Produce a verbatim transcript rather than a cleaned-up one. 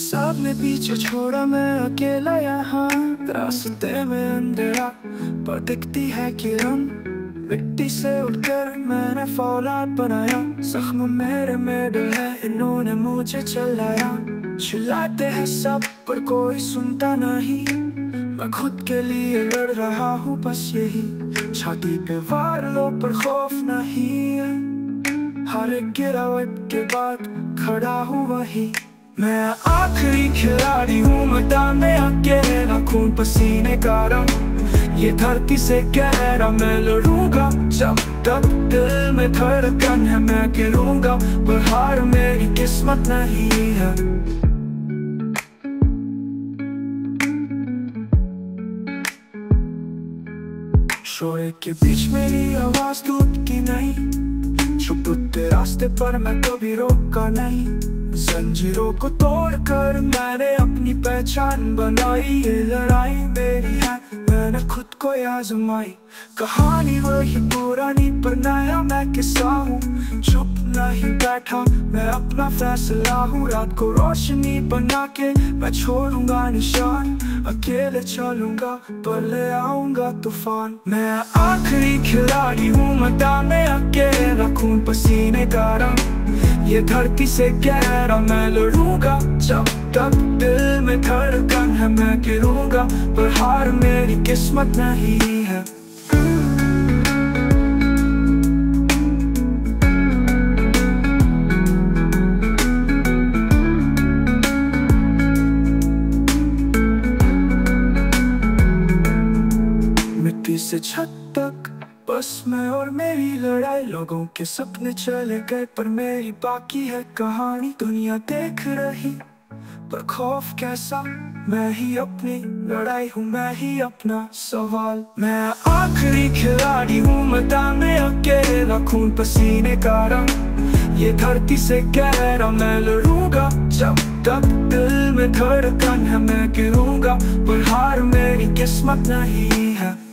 सबने पीछे छोड़ा, मैं अकेला यहाँ। रास्ते में अंधेरा पर दिखती है किरण। मिट्टी से उठकर मैंने फौलाद बनाया। जख्म मेरे मेडल है, इन्होंने मुझे चलाया। चिल्लाते हैं सब पर कोई सुनता नहीं। मैं खुद के लिए लड़ रहा हूँ बस यही। छाती पे वार लो पर खौफ नहीं है। हर एक गिरावट के बाद खड़ा हूँ वही। मैं आखिरी खिलाड़ी हूँ मैदान में अकेला। खून पसीने का रंग ये धरती से गहरा। मैं लड़ूंगा जब तक दिल में धड़कन है। मैं गिरूंगा पर हार मेरी किस्मत नहीं है। शोरे के बीच मेरी आवाज दूध की नहीं। छुपते रास्ते पर मैं कभी रोका नहीं। जंजीरों को तोड़कर मैंने अपनी पहचान बनाई। ये लड़ाई मेरी है, मैंने खुद को आजमाई। कहानी वही पुरानी पर नया मैं किस्सा हूँ। चुप नहीं बैठा, मैं अपना फैसला हूँ। रात को रोशनी बना के मैं छोड़ूंगा निशान। अकेले चलूंगा पर ले आऊंगा तूफान। मैं आखिरी खिलाड़ी हूँ मैदान में अकेला। खून पसीने का रंग ये धरती से गहरा। मैं लड़ूंगा जब तक दिल में धड़कन है। मैं गिरूंगा पर हार मेरी किस्मत नहीं है। मिट्टी से छत तक बस मैं और मेरी लड़ाई। लोगों के सपने चले गए पर मेरी बाकी है कहानी। दुनिया देख रही पर खौफ कैसा। मैं ही अपनी लड़ाई हूँ, मैं ही अपना सवाल। मैं आखिरी खिलाड़ी हूँ मैदान में अकेला। खून पसीने का रंग ये धरती से गहरा। मैं लड़ूंगा जब तक दिल में धड़कन है। मैं गिरूंगा पर हार मेरी किस्मत नहीं है।